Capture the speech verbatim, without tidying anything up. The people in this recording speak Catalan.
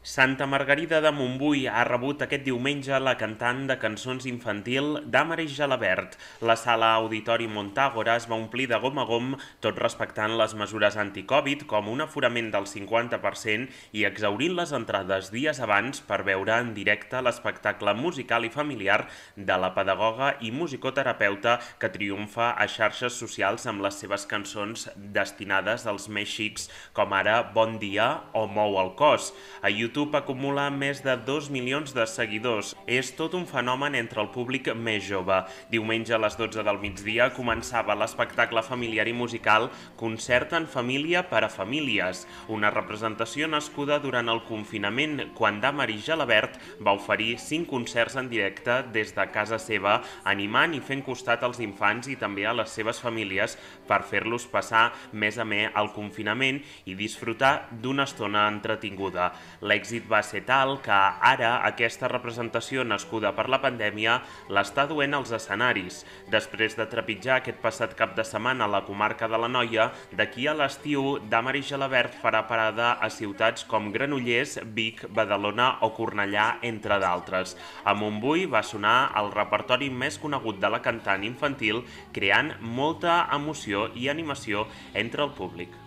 Santa Margarida de Montbui ha rebut aquest diumenge la cantant de cançons infantil Damaris Gelabert. La sala Auditori Montàgora es va omplir de gom a gom, tot respectant les mesures anticovid, com un aforament del cinquanta per cent i exhaurint les entrades dies abans per veure en directe l'espectacle musical i familiar de la pedagoga i musicoterapeuta que triomfa a xarxes socials amb les seves cançons destinades als més xics, com ara Bon dia o Mou el cos. A YouTube YouTube acumula més de dos milions de seguidors. És tot un fenomen entre el públic més jove. Diumenge a les dotze del migdia començava l'espectacle familiar i musical Concert en família per a famílies, una representació nascuda durant el confinament, quan Damaris Gelabert va oferir cinc concerts en directe des de casa seva, animant i fent costat als infants i també a les seves famílies per fer-los passar més amè al confinament i disfrutar d'una estona entretinguda. L'èxit va ser tal que ara aquesta representació nascuda per la pandèmia l'està duent als escenaris. Després de trepitjar aquest passat cap de setmana a la comarca de l'Anoia, d'aquí a l'estiu Damaris Gelabert farà parada a ciutats com Granollers, Vic, Badalona o Cornellà, entre d'altres. A Montbui va sonar el repertori més conegut de la cantant infantil, creant molta emoció i animació entre el públic.